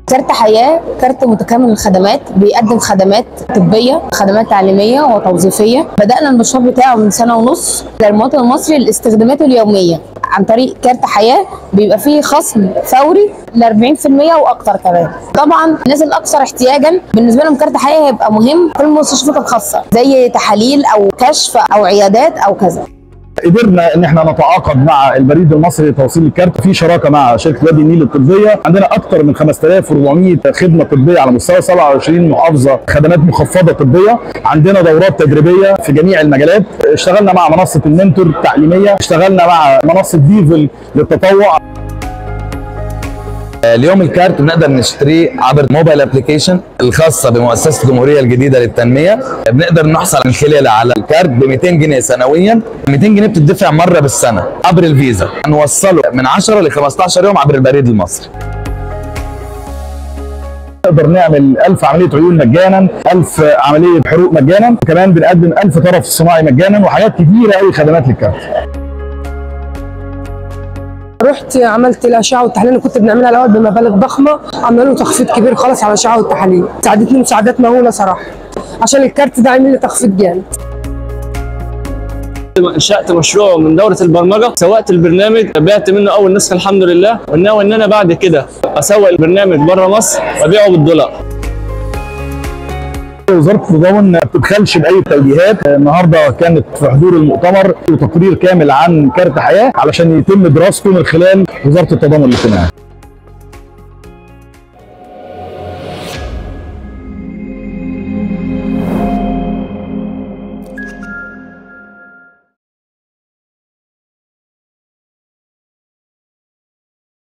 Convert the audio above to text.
كارت حياة كارت متكامل الخدمات، بيقدم خدمات طبية، خدمات تعليمية وتوظيفية. بدأنا المشروع بتاعه من سنة ونص للمواطن المصري لاستخداماته اليومية. عن طريق كارت حياة بيبقى فيه خصم فوري ل 40% واكتر كمان. طبعا الناس الاكثر احتياجا بالنسبه لهم كارت حياة هيبقى مهم في المستشفيات الخاصة زي تحاليل او كشف او عيادات او كذا. قدرنا ان احنا نتعاقد مع البريد المصري لتوصيل الكارت في شراكه مع شركه وادي النيل الطبيه. عندنا اكثر من 5400 خدمه طبيه على مستوى 27 محافظه، خدمات مخفضه طبيه. عندنا دورات تدريبيه في جميع المجالات. اشتغلنا مع منصه المنتور التعليميه، اشتغلنا مع منصه ديفل للتطوع. اليوم الكارت بنقدر نشتريه عبر موبايل ابلكيشن الخاصه بمؤسسه الجمهوريه الجديده للتنميه. بنقدر نحصل من خلالها على الكارت ب 200 جنيه سنويا. 200 جنيه بتدفع مره بالسنه عبر الفيزا. نوصله من 10 ل 15 يوم عبر البريد المصري. نقدر نعمل 1000 عمليه عيون مجانا، 1000 عمليه حروق مجانا، وكمان بنقدم 1000 طرف صناعي مجانا، وحاجات كتيره قوي خدمات للكارت. رحت عملت الاشعه والتحاليل اللي كنت بنعملها الاول بمبالغ ضخمه، عملوا له تخفيض كبير خالص على الاشعه والتحاليل. ساعدتني مساعدات مهوله صراحه، عشان الكارت ده عامل لي تخفيض جامد. انشأت مشروع من دورة البرمجة، سوقت البرنامج، بعت منه أول نسخة الحمد لله، وناوي إن أنا بعد كده أسوق البرنامج بره مصر وأبيعه بالدولار. وزارة التضامن ما بتبخلش بأي توجيهات. النهارده كانت في حضور المؤتمر وتقرير كامل عن كارت حياة علشان يتم دراسته من خلال وزارة التضامن الاجتماعي.